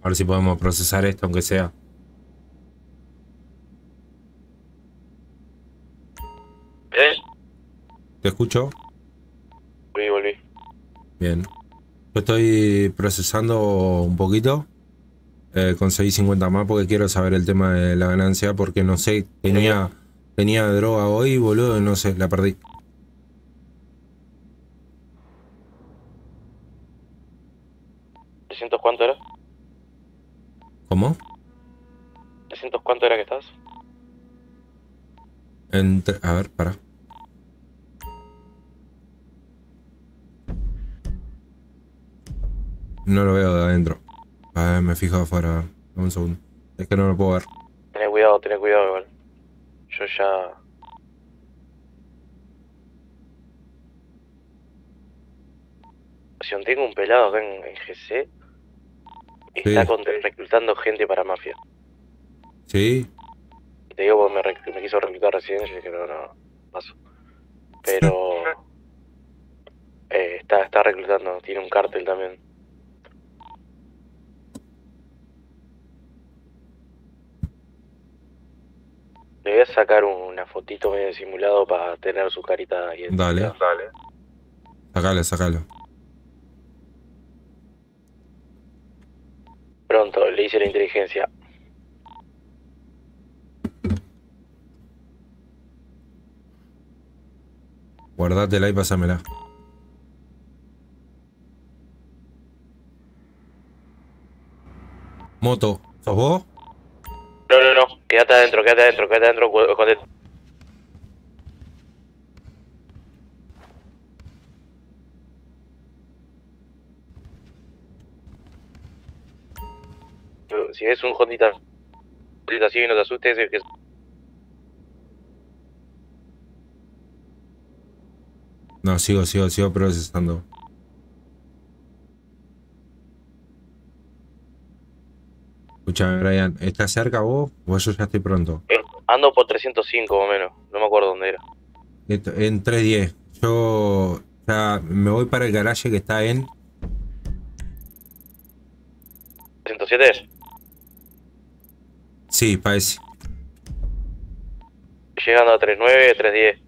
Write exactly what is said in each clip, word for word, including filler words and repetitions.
A ver si podemos procesar esto, aunque sea. ¿Eh? ¿Te escucho? Volví, volví. Bien. Yo estoy procesando un poquito. Eh, conseguí cincuenta más porque quiero saber el tema de la ganancia. Porque no sé, Bien, bien. tenía, tenía droga hoy, boludo, y no sé, la perdí. ¿trescientos cuánto era? ¿Cómo? ¿trescientos cuánto era que estás? Entre, a ver, para. No lo veo de adentro. A ver, me fijo afuera. Dame un segundo. Es que no lo puedo ver. Tené cuidado, tené cuidado igual. Yo ya... Si aún tengo un pelado acá en, en G C, está Sí, con- reclutando gente para mafia. sí. Y te digo, porque me, rec- me quiso reclutar recién y yo dije, no, no, paso. Pero... eh, está, está reclutando, tiene un cártel también. Le voy a sacar una fotito medio simulado para tener su carita Dale. identificada. Dale. Sacalo, sacalo. Pronto, le hice la inteligencia. Guardátela y pásamela. Moto, ¿sos vos? No, no, no, quédate adentro, quédate adentro, quédate adentro, cu- escondete. Si ves un Hondita así y no te asustes, es que... No, sigo, sigo, sigo procesando. Escuchame, Brian, ¿estás cerca vos? O yo ya estoy pronto. eh, ando por trescientos cinco o menos, no me acuerdo dónde era. Esto- En tres diez. Yo ya me voy para el garaje que está en. ¿trescientos siete es? Sí, parece. Llegando a treinta y nueve, trescientos diez.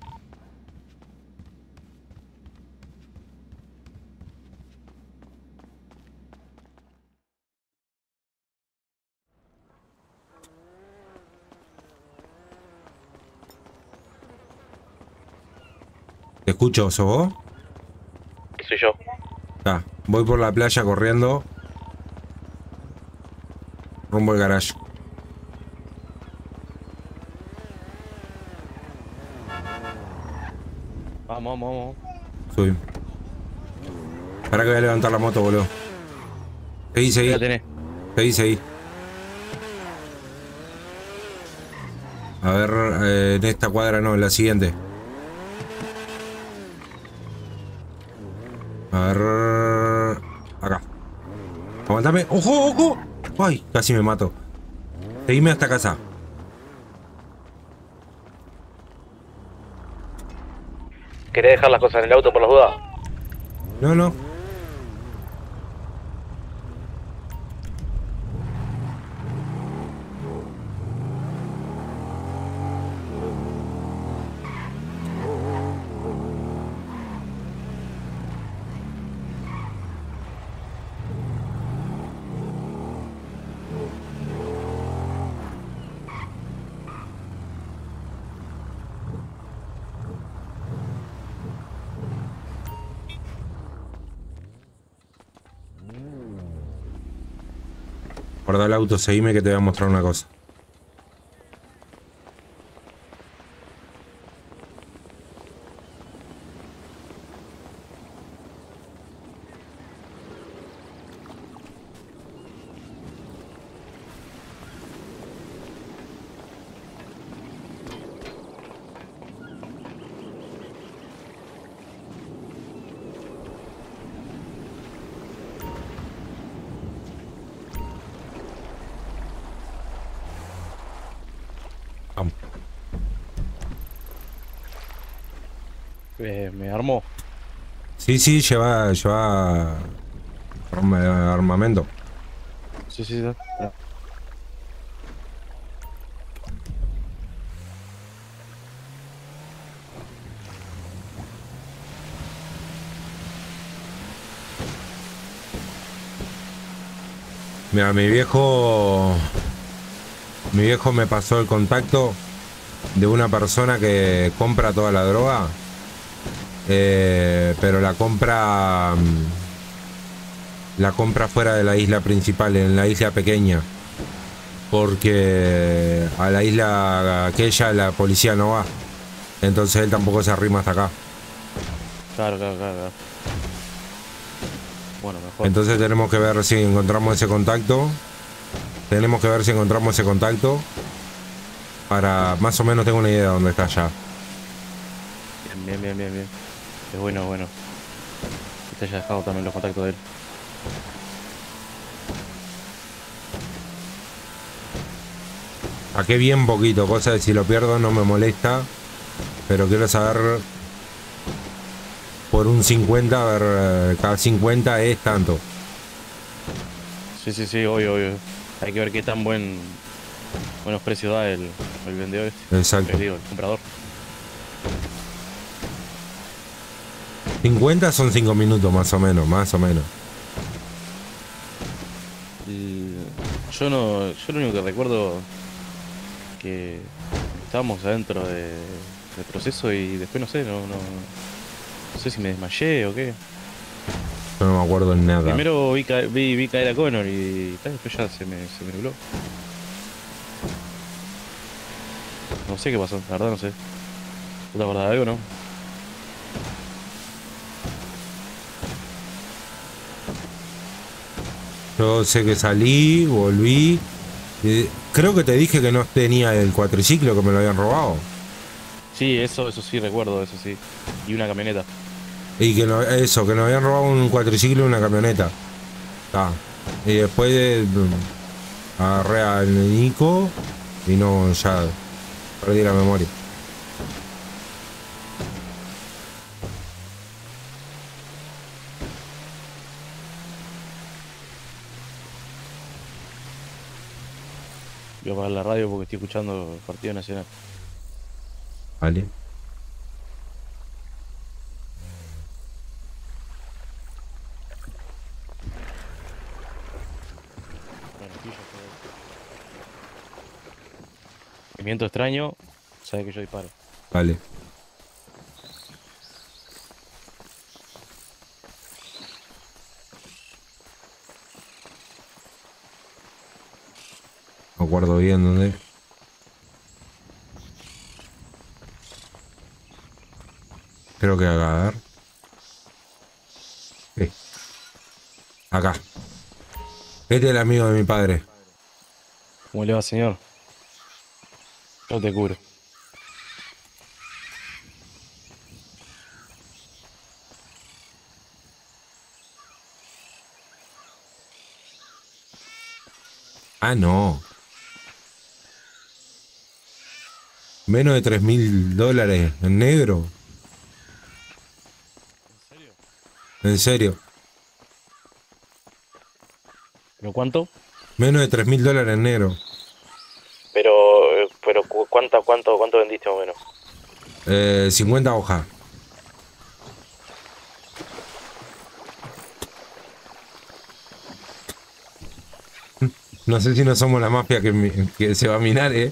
¿Te escucho? ¿Sos vos? Soy yo. Está. Voy por la playa corriendo. Rumbo al garaje. Vamos, vamos, vamos. Subí. Para que voy a levantar la moto, boludo. Seguí, Ya la seguí. tenés. Seguí, seguí. A ver, eh, en esta cuadra no, en la siguiente. A ver. Acá. Aguantame. ¡Ojo, ojo! ¡Ay! Casi me mato. Seguime hasta casa. ¿Querés dejar las cosas en el auto por las dudas? No, no. Guarda el auto, seguime que te voy a mostrar una cosa. Vamos. Eh, me armó. Sí, sí, lleva, lleva arma- armamento. Sí, sí, sí. Ah. Mira, mi viejo... Mi viejo me pasó el contacto de una persona que compra toda la droga. Eh, pero la compra... La compra fuera de la isla principal, en la isla pequeña. Porque a la isla aquella la policía no va. Entonces él tampoco se arrima hasta acá. Claro, claro, claro, claro. Bueno, mejor. Entonces tenemos que ver si encontramos ese contacto. Tenemos que ver si encontramos ese contacto. Para más o menos tengo una idea de dónde está ya. Bien, bien, bien, bien, bien. Es bueno, bueno. Que te haya dejado también los contactos de él. Saqué bien poquito, cosa de si lo pierdo no me molesta. Pero quiero saber por un cincuenta, a ver, cada cincuenta es tanto. Sí, sí, sí, obvio, obvio. Hay que ver qué tan buen buenos precios da el, el vendedor este. Exacto. El, digo, el comprador. cincuenta son cinco minutos más o menos, más o menos. Y yo no, yo lo único que recuerdo que estábamos adentro de, del proceso y después no sé, no, no, no sé si me desmayé o qué. Yo no me acuerdo en nada. Primero vi, ca vi, vi caer a Connor y tal, después ya se me, se me nubló. No sé qué pasó, la verdad no sé. ¿Tú te acordás de algo, no? Yo sé que salí, volví. Eh, creo que te dije que no tenía el cuatriciclo, que me lo habían robado. Sí, eso, eso sí recuerdo, eso sí. Y una camioneta. Y que no, eso, que nos habían robado un cuatriciclo y una camioneta. Está. Y después eh, agarré al Nico y no, ya perdí la memoria. Voy a apagar la radio porque estoy escuchando el partido nacional. Vale. Bueno, pillo, movimiento extraño, sabe que yo disparo. Vale. Me acuerdo bien dónde. Creo que acá, a ver. Sí. Acá. Este es el amigo de mi padre. ¿Cómo le va, señor? Yo te cubro. Ah, no. Menos de tres mil dólares en negro. ¿En serio? En serio. ¿Pero cuánto? Menos de tres mil dólares en negro. Pero, pero ¿cuánto, cuánto, cuánto vendiste más o menos? Eh, cincuenta hojas. No sé si no somos la mafia que, que se va a minar, eh.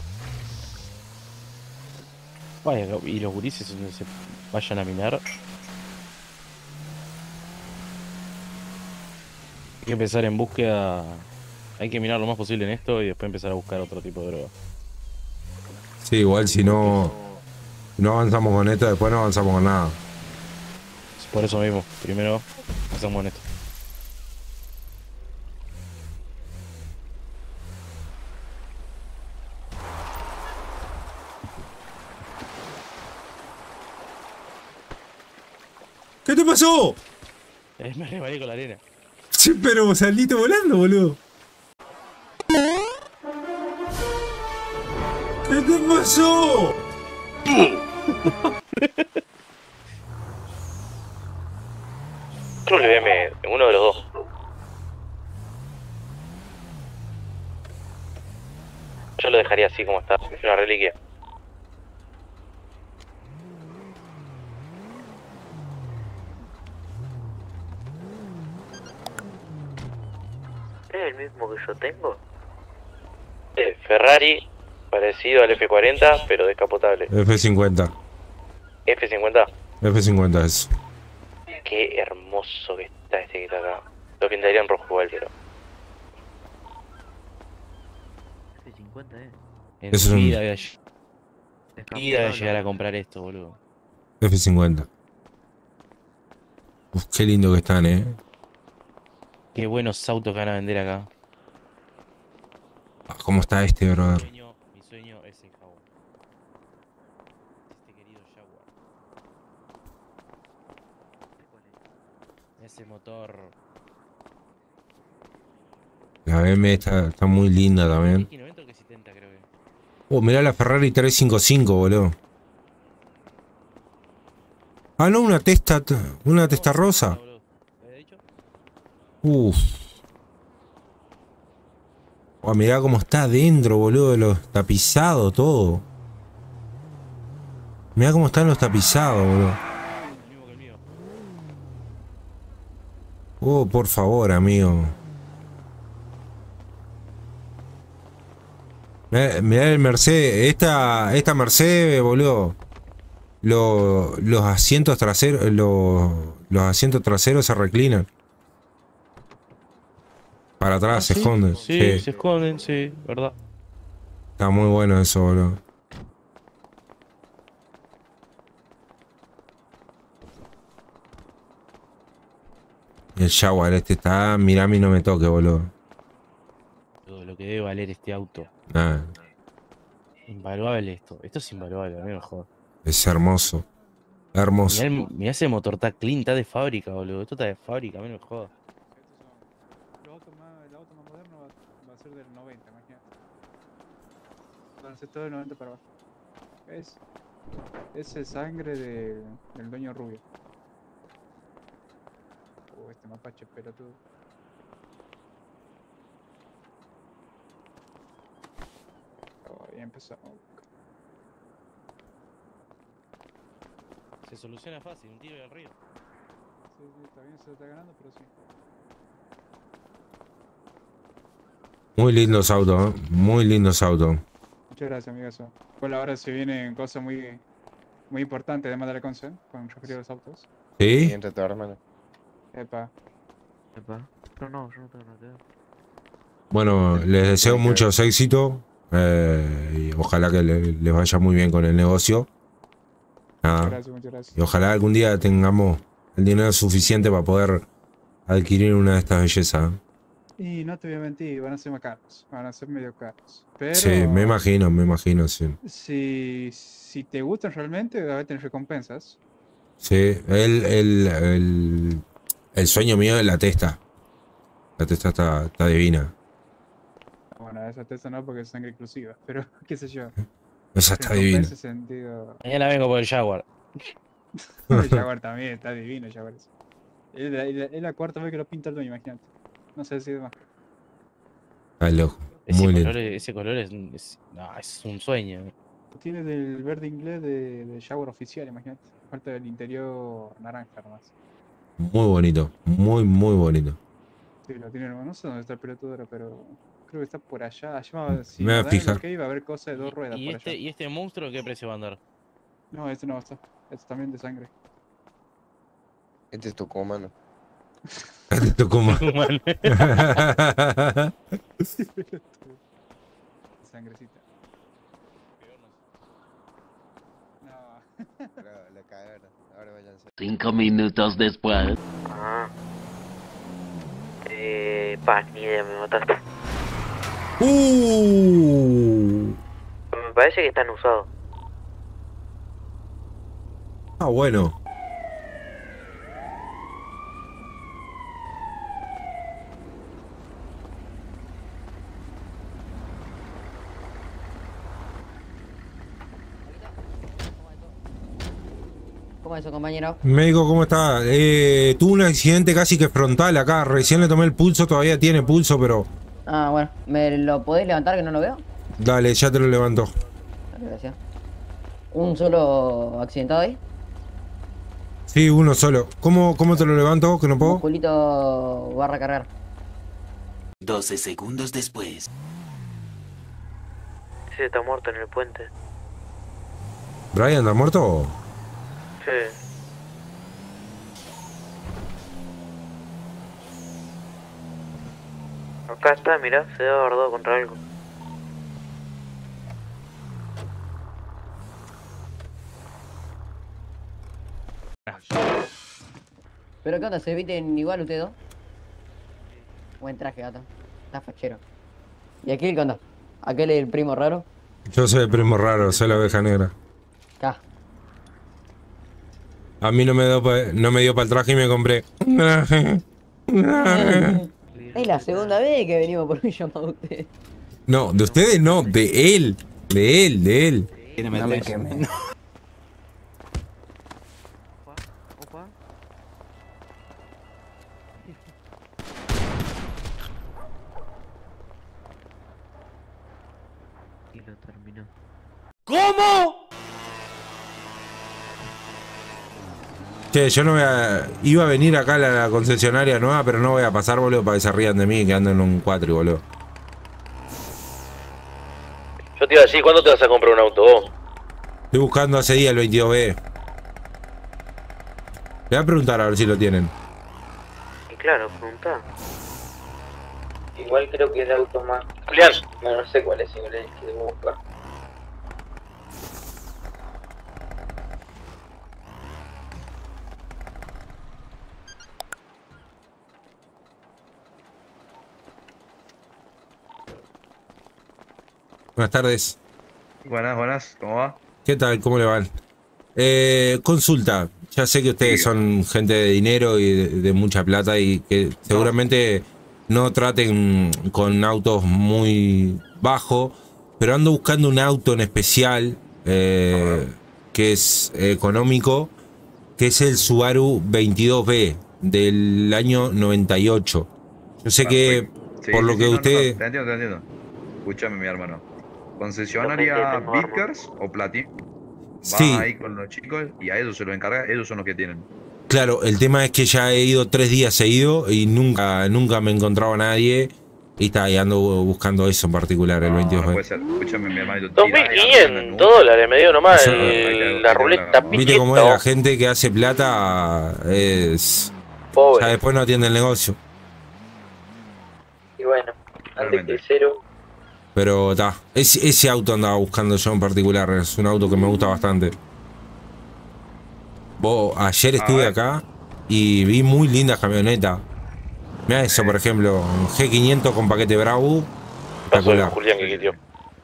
Vaya, y los gurises se, se vayan a minar. Hay que empezar en búsqueda. Hay que mirar lo más posible en esto y después empezar a buscar otro tipo de droga. Sí, igual si no, no avanzamos con esto, después no avanzamos con nada. Por eso mismo, primero empezamos en esto. ¿Qué te pasó? Eh, me resbalé con la arena. Sí, pero saliste volando, boludo. ¿Qué te pasó? Creo que M, uno de los dos. Yo lo dejaría así como está, es una reliquia. ¿Es el mismo que yo tengo? Eh, Ferrari, parecido al F cuarenta, pero descapotable. F cincuenta. F cincuenta. F cincuenta es. Qué hermoso que está este que está acá. Lo pintaría en rojo igual, pero... F cincuenta, eh. En Es mi un- vida voy a, ll- mi vida voy a llegar a comprar esto, boludo. F cincuenta. Uf, qué lindo que están, eh. Qué buenos autos que van a vender acá. Ah, ¿cómo está este, Mi brother? sueño, mi sueño es el Jaguar. Este querido Jaguar. Ese motor... La B M está, está muy linda también. X noventa o que setenta creo que. Oh, mirá la Ferrari trescientos cincuenta y cinco, boludo. Ah, no, una testa, una testa rosa. boludo. ¿Lo había dicho? Uff. Oh, mirá cómo está adentro, boludo, los tapizados, todo. Mirá cómo están los tapizados, boludo. El mismo que el mío. Oh, por favor, amigo. Mirá, mirá el Mercedes, esta, esta Mercedes, boludo. Lo- los asientos traseros, los, los asientos traseros se reclinan. Para atrás, Ah, se ¿sí? esconden. Sí, Sí. se esconden, sí, verdad. Está muy bueno eso, boludo. Y el Jaguar este está, mirá a mí no me toque, boludo. Todo lo que debe valer este auto. Nah, Invaluable esto. Esto es invaluable, a mí me joda. es hermoso. Hermoso. Mirá, el- mirá ese motor, está clean, está de fábrica, boludo. Esto está de fábrica, a mí no me joda. El auto más, el auto más moderno va, va a ser del noventa, imagínate. Van a ser todo del noventa para abajo. Es, es el sangre de, del dueño rubio. Oh, este mapache pelotudo. Oh, ya empezó. Se soluciona fácil, un tiro y al río. Sí, sí, todavía se lo está ganando, pero sí. Muy lindos autos, ¿eh? Muy lindos autos. Muchas gracias, amigazo. Bueno, ahora se vienen cosas muy, muy importantes, además de la conce, con referido a los autos. ¿Sí? Entre tu hermano. Epa. Epa. Yo no, yo no tengo nada que ver. Bueno, les deseo muchos éxitos. Eh, y ojalá que le- les vaya muy bien con el negocio. Muchas Nada. gracias, muchas gracias. Y ojalá algún día tengamos el dinero suficiente para poder adquirir una de estas bellezas. ¿eh? Y no te voy a mentir, van a ser más caros, van a ser medio caros. Pero Sí, me imagino, me imagino, sí. si, si te gustan realmente, va a tener recompensas. Sí, el, el, el, el sueño mío es la testa. La testa está, está divina. Bueno, esa testa no porque es sangre exclusiva, pero qué sé yo. Esa está Recompensa divina. en ese sentido. Mañana vengo por el Jaguar. El Jaguar también, está divino el Jaguar. ese. Es la, es la- es la cuarta vez que lo pinta el dueño, imagínate. No sé si es más. Está loco. Ese Muy color, lindo. es- ese color es, es, no, es un sueño. Tiene del verde inglés de, de Jaguar oficial, imagínate. Falta del interior naranja nomás. Muy bonito. Muy, muy bonito. Sí, lo tiene, no sé dónde está el piloto ahora, pero creo que está por allá. allá va- si Me voy a nos dan el fijar. ok, va a haber cosas de dos ruedas ¿Y por este, allá. ¿Y este monstruo qué precio va a andar? No, este no está. Este también de sangre. Este es tu comando. Te tocó más. Man. Sangrecita. No. La, la cagaron. Ahora váyanse. Cinco minutos después. Ah. Eh. Pa, ni idea, me mataste. Uh. Me parece que están usados. Ah, bueno. ¿Cómo es eso, compañero? Médico, ¿cómo está? Eh, tuvo un accidente casi que frontal acá. Recién le tomé el pulso, todavía tiene pulso, pero... Ah, bueno. ¿Me lo podés levantar que no lo veo? Dale, ya te lo levanto. Dale, gracias. ¿Un solo accidentado ahí? Sí, uno solo. ¿Cómo, cómo te lo levanto? ¿Que no puedo? Musculito barra cargar. doce segundos después. Sí, está muerto en el puente. ¿Brian está muerto? Sí. Acá está, mirá, se debe haber dado contra algo. ¿Pero qué onda? ¿Se visten igual ustedes dos? Buen traje, gato. Está fachero. ¿Y aquel qué onda? ¿Aquel es el primo raro? Yo soy el primo raro, soy la oveja negra. Acá. A mí no me dio pa- no me dio para el traje y me compré. Es la segunda vez que venimos por un llamado a ustedes. No, de ustedes no, de él. De él, de él. No me quemen. Opa. Y lo terminó. Che, yo no voy a... Iba a venir acá a la, la concesionaria nueva, pero no voy a pasar, boludo, para que se rían de mí, que ando en un cuatri, boludo. Yo te iba a decir, ¿cuándo te vas a comprar un auto vos? Estoy buscando hace día el veintidós B. Le voy a preguntar a ver si lo tienen. Y claro, preguntá. Igual creo que el auto más... Julián. No, no sé cuál es igual el que debo buscar. Buenas tardes. Buenas, buenas, ¿cómo va? ¿Qué tal? ¿Cómo le van? Eh, consulta. Ya sé que ustedes son gente de dinero y de, de mucha plata y que seguramente no traten con autos muy bajos, pero ando buscando un auto en especial eh, que es económico, que es el Subaru veintidós B del año noventa y ocho. Yo sé que Sí, por sí, lo sí, que no, no, usted... no, te entiendo, te entiendo. Escúchame, mi hermano. Concesionaria Vickers o Platin. Vas Sí. ahí con los chicos y a ellos se lo encarga, ellos son los que tienen. Claro, el tema es que ya he ido tres días seguido y nunca, nunca me encontraba a nadie. Y está ahí ando buscando eso en particular, el No, veintidós no B. puede ser. Escúchame, mi hermanito. dos mil quinientos dólares me dio nomás Eso- el- la ruleta Viste cómo es, la pichito. gente que hace plata es... Pobre. Ya después no atiende el negocio. Y bueno, antes que cero, Pero está, ese, ese auto andaba buscando yo en particular, es un auto que me gusta bastante. Vos, ayer estuve acá y vi muy lindas camionetas. Mirá eso, por ejemplo, un G quinientos con paquete Bravo. Espectacular. Julián que quitió.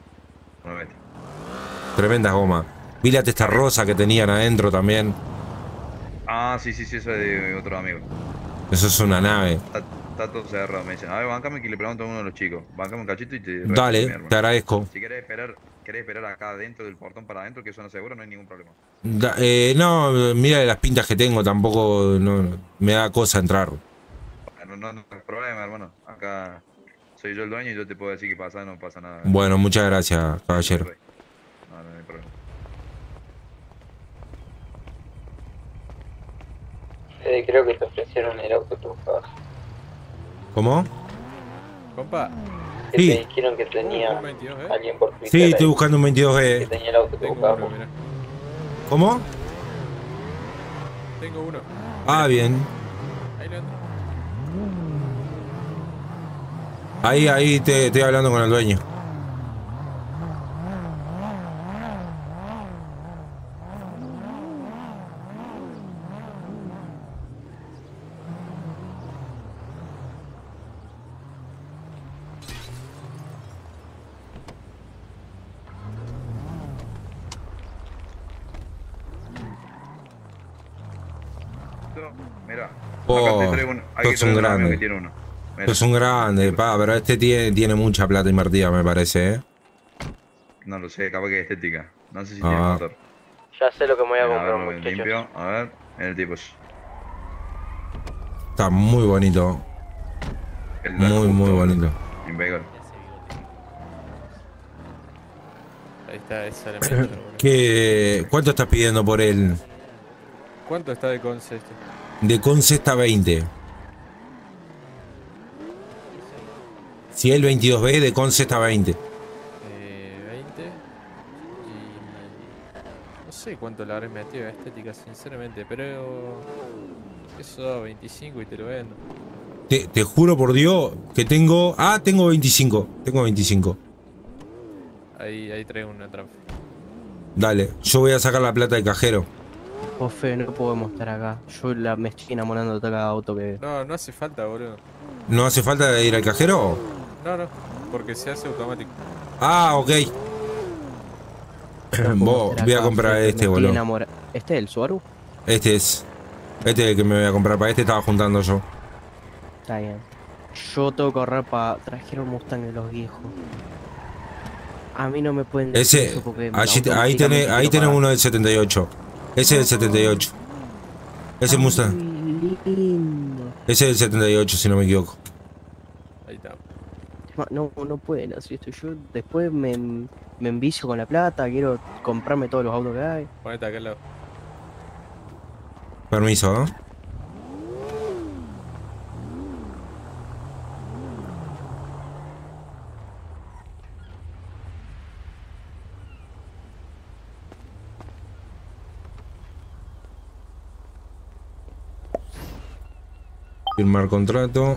Tremendas gomas. Vi la testa rosa que tenían adentro también. Ah, sí, sí, sí, eso es de otro amigo. Eso es una nave. Está, está todo cerrado, me dicen. A ver, bancame que le pregunto a uno de los chicos. Bancame un cachito y te... Dale, mi hermano. te agradezco. Si querés esperar, querés esperar acá adentro del portón para adentro, que eso no seguro, no hay ningún problema. Da- eh, no, mira las pintas que tengo, tampoco no, no, me da cosa entrar. No, no, no hay problema, hermano. Acá soy yo el dueño y yo te puedo decir que pasa, no pasa nada. Bueno, muchas gracias, caballero. No, no hay problema. Fede, creo que te ofrecieron el auto que buscabas. ¿Cómo? Compa. Que Sí. te dijeron que tenía Un veintidós, ¿eh? alguien por Twitter. Sí, estoy ahí, buscando un veintidós que B. tenía el auto que Tengo buscabas. uno, mirá. ¿Cómo? Tengo uno. Ah, bien. Ahí lo ando. Ahí, ahí te estoy hablando con el dueño. Mira, Oh, acá te traigo un, hay que sos un traer un amigo grande. que tiene uno. Mira. Es un grande, pa, pero este tiene, tiene mucha plata invertida, me parece, ¿eh? No lo sé, capaz que es estética. No sé si Ah. tiene motor. Ya sé lo que me voy a Mira, comprar, a ver, muchachos. limpio, a ver, el tipo es. Está muy bonito. El Muy, muy bonito. Invegor. Ahí está, esa la meto, boludo. ¿Qué, ¿Cuánto estás pidiendo por él? ¿Cuánto está de Conce este? De Conce está veinte. Si el veintidós B, de Conce está veinte. Eh, veinte. Y... no sé cuánto le habré metido a estética, sinceramente, pero... eso, veinticinco y te lo vendo. Te, te juro por Dios que tengo... Ah, tengo veinticinco. Tengo veinticinco. Ahí, ahí traigo una trampa. Dale, yo voy a sacar la plata de cajero. Ofe, no podemos estar acá. Yo la, me estoy enamorando de cada auto que... No, no hace falta, boludo. ¿No hace falta ir al cajero? No, no, porque se hace automático. Ah, ok. Vos, voy a comprar este, boludo. Enamora... ¿Este es el Subaru? Este es. Este es el que me voy a comprar. Para este estaba juntando yo. Está bien. Yo tengo que ahorrar para... trajeron Mustang de los viejos. A mí no me pueden decir Ese, eso porque allí, ahí tenés, ahí tenés uno del setenta y ocho. Ese es del setenta y ocho. Ese es Mustang. Lindo. Ese es del setenta y ocho, si no me equivoco. Ahí está. No, no pueden hacer esto. Yo después me, me envicio con la plata, quiero comprarme todos los autos que hay. Ponete acá al lado. Permiso, ¿no? Firmar contrato.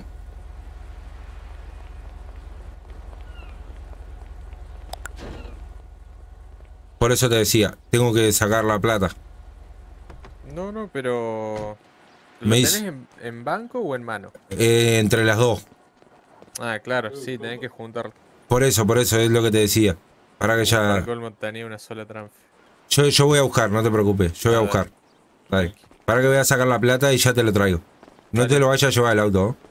Por eso te decía, tengo que sacar la plata. No, no, pero... ¿Lo Me tenés hice- en, en banco o en mano? Eh, entre las dos. Ah, claro, sí, tenés que juntar. Por eso, por eso es lo que te decía. Para que Para ya... colmo tenía una sola trampa. Yo, yo voy a buscar, no te preocupes. Yo voy a Ah, buscar. Dale. Para que voy a sacar la plata y ya te lo traigo. No te lo vayas a llevar el auto. ¿eh?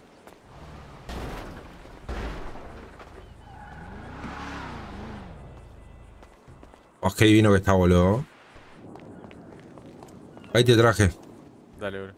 Oh, qué divino que está, boludo. Ahí te traje. Dale, bro.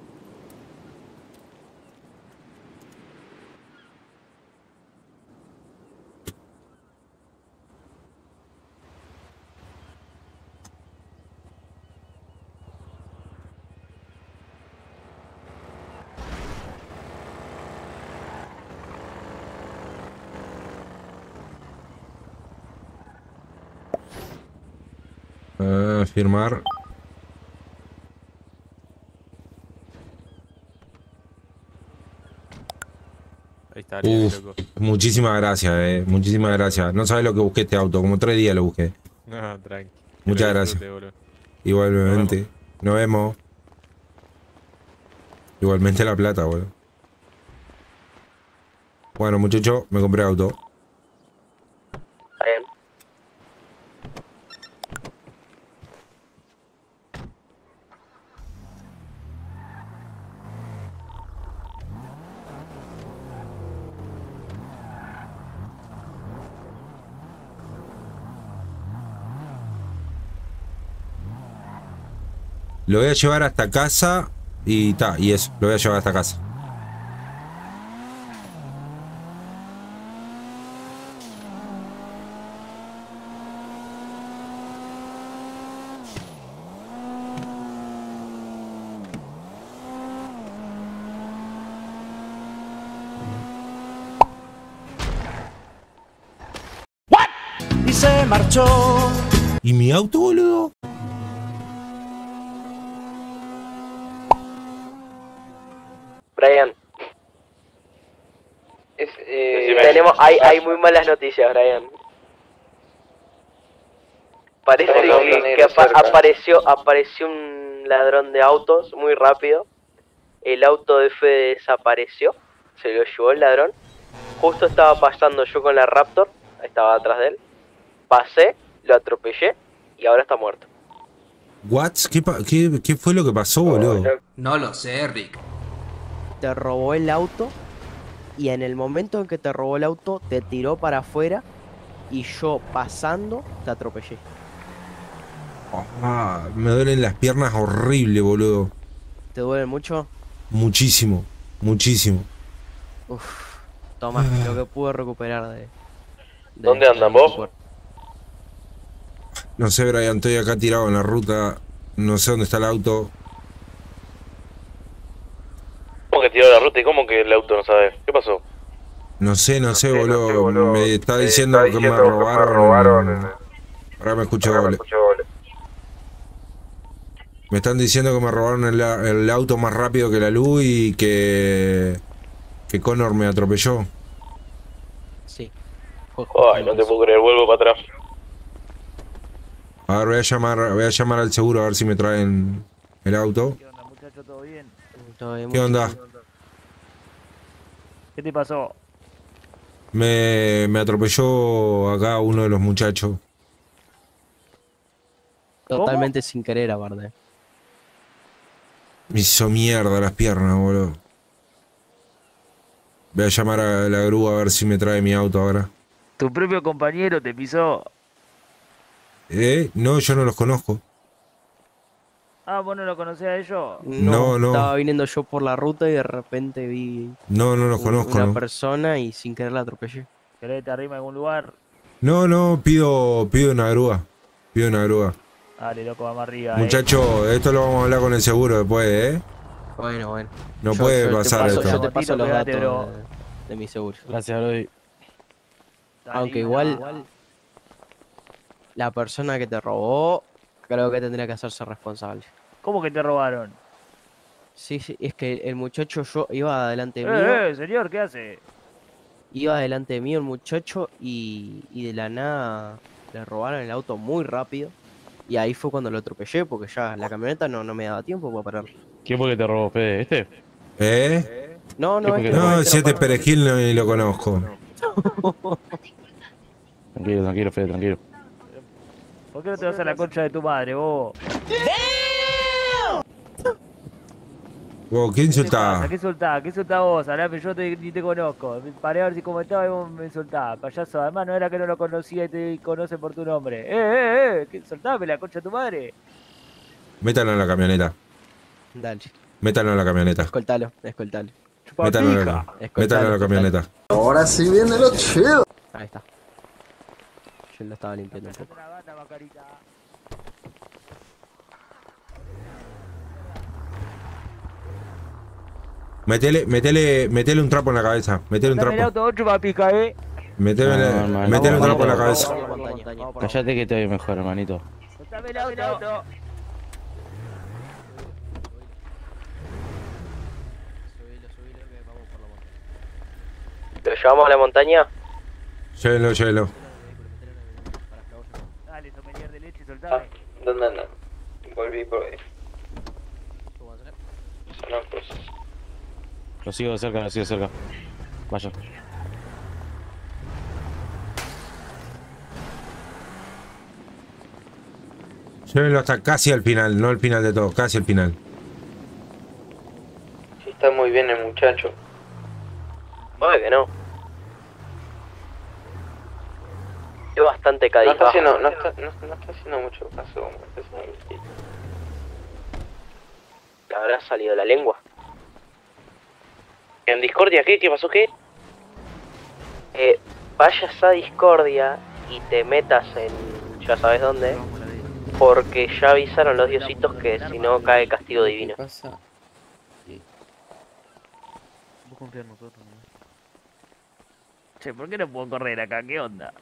Ah, firmar. Ahí está, Ariel, Uf, loco. muchísimas gracias, eh. Muchísimas gracias. No sabes lo que busqué este auto. Como tres días lo busqué. No, tranqui. Muchas Que lo gracias. disfrute, boludo. Igualmente. Nos vemos. Igualmente la plata, boludo. Bueno, muchachos, me compré auto. Está bien. Lo voy a llevar hasta casa y ta, y eso, lo voy a llevar hasta casa. Y se marchó. ¿Y mi auto, boludo? Brian. Es, eh, tenemos, hay, hay muy malas noticias, Brian. Parece Tenemos un que, negro que apa- cerca. apareció, apareció un ladrón de autos muy rápido. El auto de Fede desapareció. Se lo llevó el ladrón. Justo estaba pasando yo con la Raptor. Estaba atrás de él. Pasé, lo atropellé y ahora está muerto. What? ¿Qué, pa- qué, qué fue lo que pasó, boludo? No lo sé, Rick. Te robó el auto y en el momento en que te robó el auto te tiró para afuera y yo pasando te atropellé. Ah, me duelen las piernas horrible, boludo. ¿Te duele mucho? Muchísimo, muchísimo. Uf, toma, lo que pude recuperar de... de ¿Dónde de andan mi vos? cuerpo. No sé, Brian, estoy acá tirado en la ruta. No sé dónde está el auto. ¿Cómo que tiró la ruta y cómo que el auto no sabe? ¿Qué pasó? No sé, no sé, no sé, boludo. boludo. Me está Me diciendo está que me diciendo que me robaron. robaron en- en- Ahora me escucho Ahora me gole. escucho goles. Me están diciendo que me robaron el, a- el auto más rápido que la luz y que. que Connor me atropelló. Sí. Ay, no te puedo creer, vuelvo para atrás. A ver, voy a llamar, voy a llamar al seguro a ver si me traen el auto. Muchacho, ¿todo bien? Todo bien, ¿Qué onda? muchacho. ¿Qué te pasó? Me, me atropelló acá uno de los muchachos. Totalmente sin querer, aparte. Me hizo mierda las piernas, boludo. Voy a llamar a la grúa a ver si me trae mi auto ahora. Tu propio compañero te pisó. ¿Eh? No, yo no los conozco. Ah, ¿vos no lo conocés a ellos? No, no. Estaba viniendo yo por la ruta y de repente vi No, no los un- conozco, una no. persona y sin querer la atropellé. ¿Querés que te arrime a algún lugar? No, no, pido, pido una grúa. Pido una grúa. Dale, loco, vamos arriba. Muchacho, esto lo vamos a hablar con el seguro después, ¿eh? Bueno, bueno. No Yo- puede yo te pasar paso- esto. Yo te paso los Pegate, datos bro. de, de mi seguro. Gracias, Brody. Aunque igual la persona que te robó creo que tendría que hacerse responsable. ¿Cómo que te robaron? Sí, sí, es que el muchacho yo iba adelante mío, Eh, eh, señor, ¿qué hace? iba adelante mío el muchacho y, y de la nada le robaron el auto muy rápido y ahí fue cuando lo atropellé porque ya la camioneta no, no me daba tiempo para parar. ¿Quién fue que te robó, Fede? ¿Este? ¿Eh? No, no, ¿Qué fue este que- No, este si este lo- perejil no, ni lo conozco. Tranquilo, tranquilo, Fede, tranquilo. ¿Por qué no te vas a la concha de tu madre, vos? Wow, ¿qué ¿Qué insultá? pasa? ¿Qué insultás? ¿Qué insultás vos? Hablame, yo te, ni te conozco. Paré a ver si cómo estaba y vos me insultás. Payaso, además no era que no lo conocía y te conoce por tu nombre. ¡Eh, eh, eh! ¿Qué insultame la concha de tu madre? Métalo en la camioneta. Dale, Métalo en la camioneta. escoltalo, escoltalo. Métalo en la, Escoltalo, métalo en la escoltalo. camioneta. Ahora sí viene lo chido. Ahí está. Yo lo estaba limpiando un poco. Metele, metele, metele un trapo en la cabeza. Metele un Dame el trapo. auto ocho para pica, eh. Metele, No, hermano, metele un vamos, trapo en la vamos, cabeza. Cállate que te voy mejor, hermanito. Dame el auto. ¿Lo llevamos a la montaña? Llévelo, llévelo. Dale, sommelier de leche, soltame. ¿Dónde andan? Volví por ahí. No, pues. Lo sigo de cerca, lo sigo de cerca. Vaya. Llévelo hasta casi al final, no al final de todo, casi al final. Sí, está muy bien el muchacho. Oye, que no. Es bastante No está cabizbajo. haciendo, no está, no, no está haciendo mucho caso. como está haciendo- ¿Le habrá salido la lengua? ¿En Discordia qué? ¿Qué pasó qué? Eh, vayas a Discordia y te metas en ya sabes dónde, porque ya avisaron los diositos que si no cae castigo divino. pasa? Vos confía en nosotros, ¿no? Che, ¿por qué no puedo correr acá? ¿Qué onda?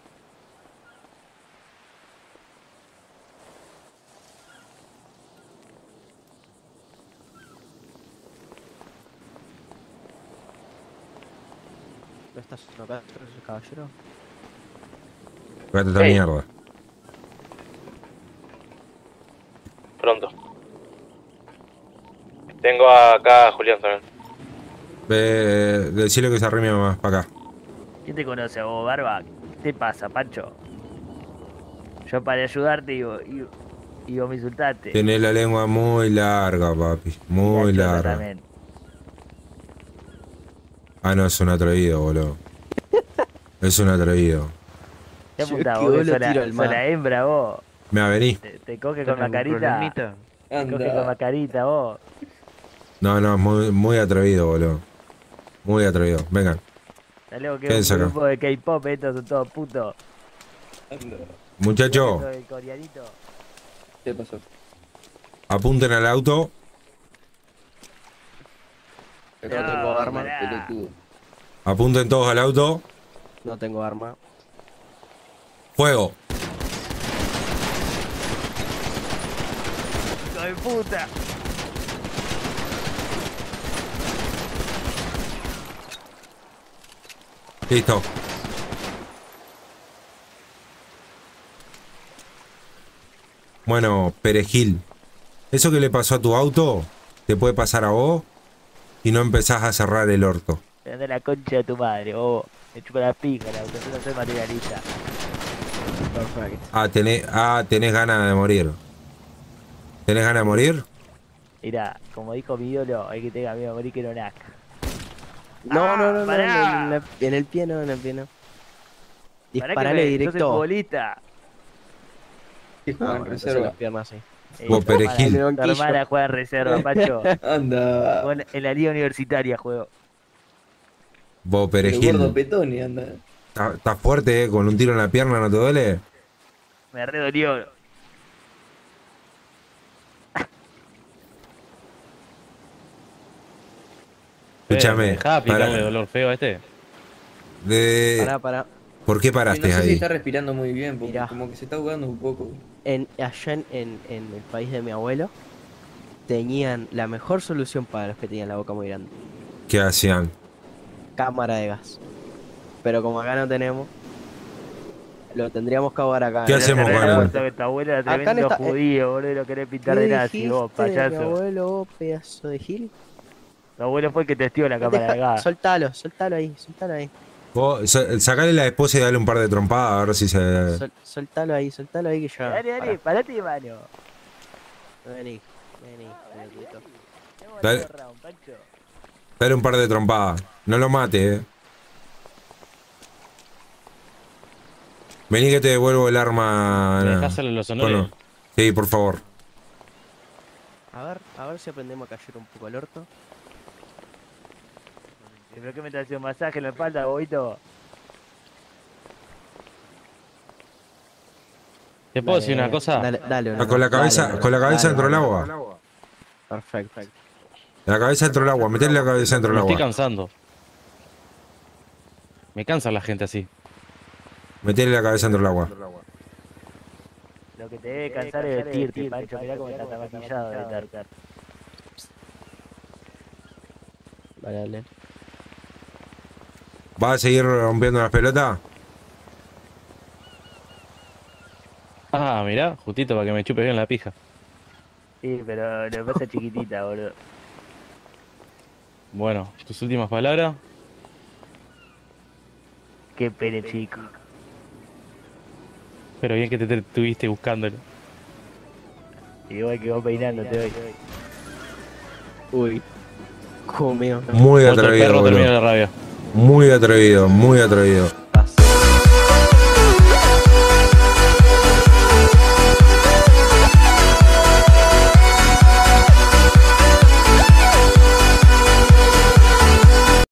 ¿No estás acá, caballero? Fíjate esta Ey. mierda. Pronto. Tengo acá a Julián también. Eh, decirle que se arrime más para acá. ¿Quién te conoce a vos, Barba? ¿Qué te pasa, Pancho? Yo para ayudarte y, vos- y, y vos me insultaste. Tenés la lengua muy larga, papi. Muy La chota larga. también. Ah, no, es un atrevido, boludo. Es un atrevido. ¿Qué Yo puta que vos? vos Que lo sos la, tiro al sos mar. la hembra, vos. Me va a venir. Te, te coge con la carita. Te coge con la carita, vos. No, no, es muy, muy atrevido, boludo. Muy atrevido. Vengan. Dale, vos que es Quédense un acá. grupo de K-pop, estos son todos putos. Muchacho, El coreanito. ¿Qué pasó? apunten al auto. No tengo arma. Pelotudo. Apunten todos al auto. No tengo arma. Fuego. ¡Hijo de puta! Listo. Bueno, Perejil. Eso que le pasó a tu auto, te puede pasar a vos y no empezás a cerrar el orto. Te anda la concha de tu madre, bobo. Me chupa la pija, la auto, no soy materialista. Perfecto. Ah, tenés, ah, tenés ganas de morir. ¿Tenés ganas de morir? Mirá, como dijo mi ídolo, hay que tener miedo a morir que no nazca. No, no, no, no, pará. en, la- en el pie no, en el pie no. Pará que Disparale me- sos el directo. futbolista. ¿Qué juega en No, entonces reserva? las piernas sí. Eh, Vos, tu hermana- Perejil. Tu hermana juega en reserva, Pacho. Anda. Juega en la liga universitaria juego. Vos, El gordo Perejil. Petoni anda. ¿Estás fuerte, eh? Con un tiro en la pierna, ¿no te duele? Me redolió. Escúchame. ¿Dejá aplicarle pará. dolor feo a este? De... Pará, pará. ¿Por qué No paraste sé si ahí? está respirando muy bien, porque Mirá. como que se está ahogando un poco. En, allá en, en, en el país de mi abuelo, tenían la mejor solución para los que tenían la boca muy grande. ¿Qué hacían? Cámara de gas. Pero como acá no tenemos, lo tendríamos que ahogar acá. ¿Qué en- hacemos en con la él? puerta. Que tu abuelo era Acá en tremendo esta- eh, judío, boludo, y lo querés pintar ¿Qué de nazi, vos, dijiste de mi payaso. abuelo, vos, pedazo de gil? Tu abuelo fue el que testió la cámara de Deja- gas. soltalo, soltalo ahí, soltalo ahí. Vos, sa- sacale la esposa y dale un par de trompadas a ver si se... Sol- soltalo ahí, soltalo ahí que ya. Dale, dale, parate de mano. Vení, vení, pelotito. Dale, dale un par de trompadas. No lo mate, eh. Vení que te devuelvo el arma. ¿Me dejás hacerle los honores? Bueno, sí, por favor. A ver, a ver si aprendemos a callar un poco el orto. ¿Pero qué me estás haciendo un masaje en la espalda, bobito? ¿Te puedo Dale, decir una dale, cosa? Dale, dale, Ah, con la cabeza, dale, con la cabeza dale, dentro del dale. agua. Perfecto. La cabeza dentro del agua, metele la cabeza dentro Me del estoy agua. cansando. Me cansa la gente así. Metele la cabeza dentro del agua. Lo que te debe cansar es vestirte, Pancho. Mirá cómo estás maquillado de estar. Dale, dale. ¿Vas a seguir rompiendo las pelotas? Ah, mirá, justito para que me chupe bien la pija. Sí, pero lo pasa chiquitita, boludo. Bueno, tus últimas palabras. Qué pene chico. Pero bien que te, te estuviste buscándolo. Igual que vos peinándote hoy. Uy. Comió. Muy Otro atrevido, perro boludo. termina la rabia. Muy atrevido, muy atrevido.